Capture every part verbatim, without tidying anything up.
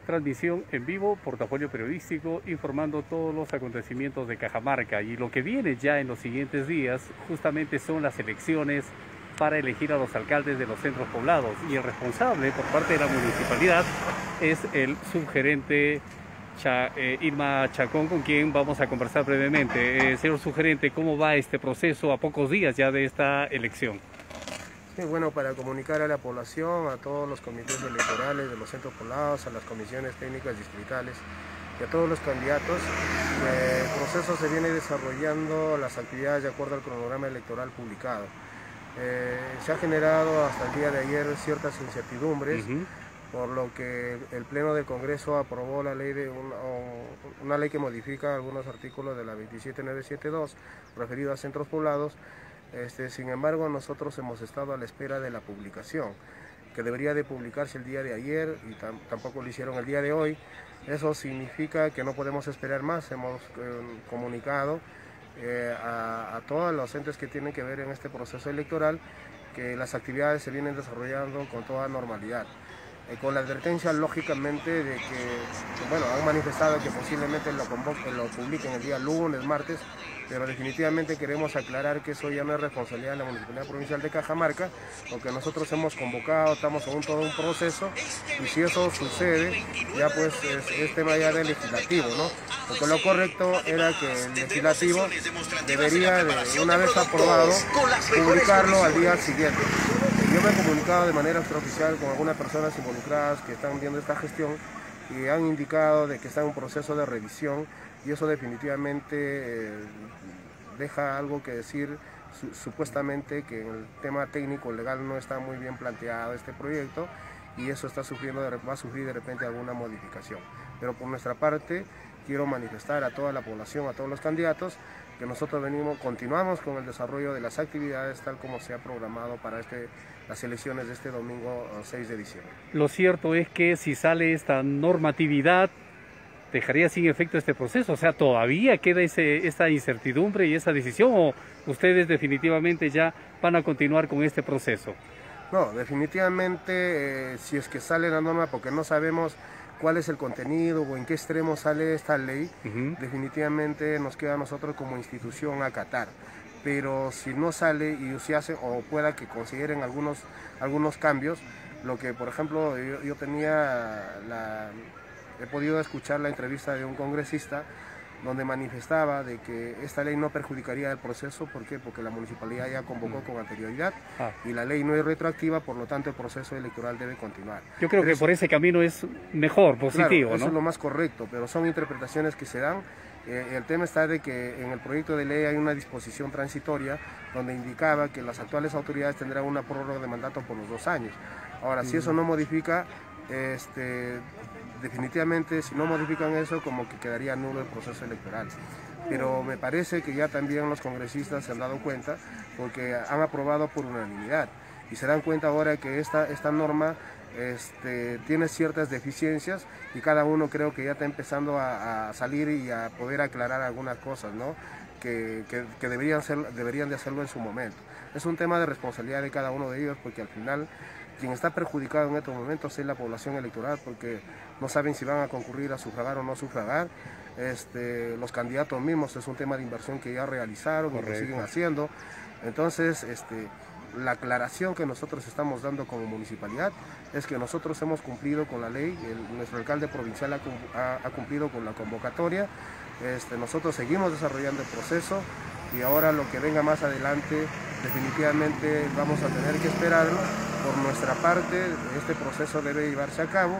transmisión en vivo, portafolio periodístico, informando todos los acontecimientos de Cajamarca. Y lo que viene ya en los siguientes días, justamente son las elecciones para elegir a los alcaldes de los centros poblados. Y el responsable por parte de la municipalidad es el subgerente Cha, eh, Irma Chacón, con quien vamos a conversar brevemente. Eh, señor subgerente, ¿cómo va este proceso a pocos días ya de esta elección? Sí, bueno, para comunicar a la población, a todos los comités electorales de los centros poblados, a las comisiones técnicas distritales y a todos los candidatos, eh, el proceso se viene desarrollando las actividades de acuerdo al cronograma electoral publicado. Eh, se ha generado hasta el día de ayer ciertas incertidumbres, uh-huh. por lo que el Pleno del Congreso aprobó la ley de una, una ley que modifica algunos artículos de la veintisiete mil novecientos setenta y dos referido a centros poblados. Este, sin embargo, nosotros hemos estado a la espera de la publicación, que debería de publicarse el día de ayer y tam tampoco lo hicieron el día de hoy. Eso significa que no podemos esperar más. Hemos eh, comunicado eh, a, a todos los entes que tienen que ver en este proceso electoral que las actividades se vienen desarrollando con toda normalidad. Eh, con la advertencia, lógicamente, de que, bueno, han manifestado que posiblemente lo, lo publiquen el día lunes, martes, pero definitivamente queremos aclarar que eso ya no es responsabilidad de la Municipalidad Provincial de Cajamarca, porque nosotros hemos convocado, estamos en un, todo un proceso, y si eso sucede, ya pues es, es tema ya del legislativo, ¿no? Porque lo correcto era que el legislativo debería, de, una vez aprobado, publicarlo al día siguiente. Yo me he comunicado de manera extraoficial con algunas personas involucradas que están viendo esta gestión y han indicado de que está en un proceso de revisión, y eso definitivamente eh, deja algo que decir, su, supuestamente que en el tema técnico legal no está muy bien planteado este proyecto, y eso está sufriendo, va a sufrir de repente alguna modificación. Pero por nuestra parte quiero manifestar a toda la población, a todos los candidatos, que nosotros venimos, continuamos con el desarrollo de las actividades tal como se ha programado para este, las elecciones de este domingo seis de diciembre. Lo cierto es que si sale esta normatividad, dejaría sin efecto este proceso, o sea, ¿todavía queda ese, esta incertidumbre y esa decisión, o ustedes definitivamente ya van a continuar con este proceso? No, definitivamente eh, si es que sale la norma, porque no sabemos cuál es el contenido o en qué extremo sale esta ley, uh-huh. definitivamente nos queda a nosotros como institución acatar. Pero si no sale y se hace, o pueda que consideren algunos, algunos cambios, lo que por ejemplo yo, yo tenía la... he podido escuchar la entrevista de un congresista donde manifestaba de que esta ley no perjudicaría el proceso. ¿Por qué? Porque la municipalidad ya convocó con anterioridad ah. y la ley no es retroactiva, por lo tanto el proceso electoral debe continuar. Yo creo pero que eso, por ese camino es mejor, positivo, claro, ¿no? Eso es lo más correcto, pero son interpretaciones que se dan. Eh, el tema está de que en el proyecto de ley hay una disposición transitoria donde indicaba que las actuales autoridades tendrán una prórroga de mandato por los dos años. Ahora, si eso no modifica, este, definitivamente si no modifican eso, como que quedaría nulo el proceso electoral. Pero me parece que ya también los congresistas se han dado cuenta, porque han aprobado por unanimidad y se dan cuenta ahora que esta, esta norma este, tiene ciertas deficiencias, y cada uno creo que ya está empezando a, a salir y a poder aclarar algunas cosas, ¿no? que, que, que deberían, ser, deberían de hacerlo en su momento. Es un tema de responsabilidad de cada uno de ellos, porque al final quien está perjudicado en estos momentos es la población electoral, porque no saben si van a concurrir a sufragar o no sufragar. Este, los candidatos mismos es un tema de inversión que ya realizaron y lo siguen haciendo. Entonces, este, la aclaración que nosotros estamos dando como municipalidad es que nosotros hemos cumplido con la ley, el, nuestro alcalde provincial ha, ha, ha cumplido con la convocatoria. Este, nosotros seguimos desarrollando el proceso, y ahora lo que venga más adelante definitivamente vamos a tener que esperarlo. Por nuestra parte, este proceso debe llevarse a cabo,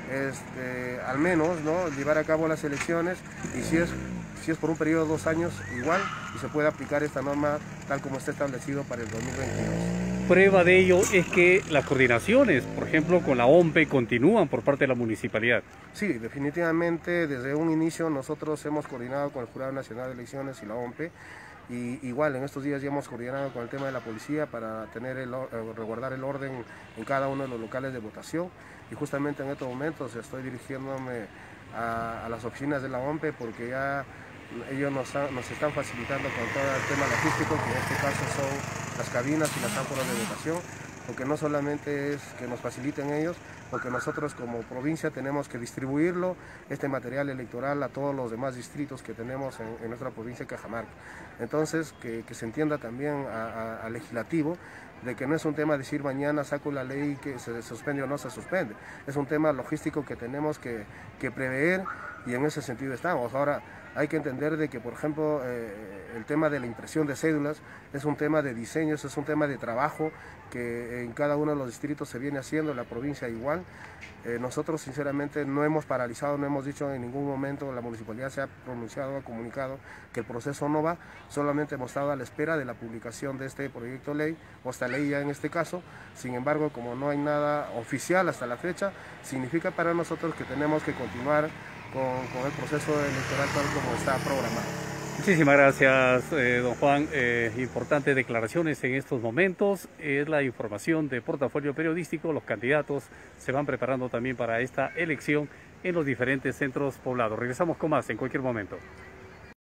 este, al menos, ¿no?, llevar a cabo las elecciones, y si es, si es por un periodo de dos años, igual, y se puede aplicar esta norma tal como está establecido para el dos mil veintidós. Prueba de ello es que las coordinaciones, por ejemplo, con la O M P E, continúan por parte de la municipalidad. Sí, definitivamente, desde un inicio nosotros hemos coordinado con el Jurado Nacional de Elecciones y la O M P E, y igual en estos días ya hemos coordinado con el tema de la policía para tener el, resguardar el orden en cada uno de los locales de votación, y justamente en estos momentos estoy dirigiéndome a, a las oficinas de la O M P E, porque ya ellos nos, ha, nos están facilitando con todo el tema logístico, que en este caso son las cabinas y las ánforas de votación, porque no solamente es que nos faciliten ellos, porque nosotros como provincia tenemos que distribuirlo, este material electoral, a todos los demás distritos que tenemos en, en nuestra provincia de Cajamarca. Entonces, que, que se entienda también al legislativo de que no es un tema de decir mañana saco la ley que se suspende o no se suspende, es un tema logístico que tenemos que, que prever, y en ese sentido estamos. Ahora, hay que entender de que, por ejemplo, eh, el tema de la impresión de cédulas es un tema de diseños, es un tema de trabajo que en cada uno de los distritos se viene haciendo, en la provincia igual. Eh, nosotros sinceramente no hemos paralizado, no hemos dicho en ningún momento, la municipalidad se ha pronunciado, ha comunicado que el proceso no va, solamente hemos estado a la espera de la publicación de este proyecto de ley, o esta ley ya en este caso. Sin embargo, como no hay nada oficial hasta la fecha, significa para nosotros que tenemos que continuar con, con el proceso electoral tal como está programado. Muchísimas gracias, eh, don Juan. Eh, importantes declaraciones en estos momentos. Es la información de Portafolio Periodístico. Los candidatos se van preparando también para esta elección en los diferentes centros poblados. Regresamos con más en cualquier momento.